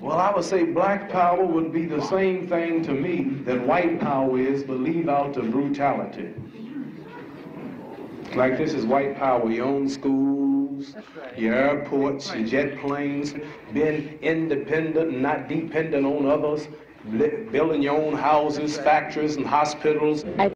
Well, I would say black power would be the same thing to me that white power is, but leave out the brutality. Like this is white power. You own schools, your airports, your jet planes, being independent and not dependent on others, building your own houses, factories, and hospitals.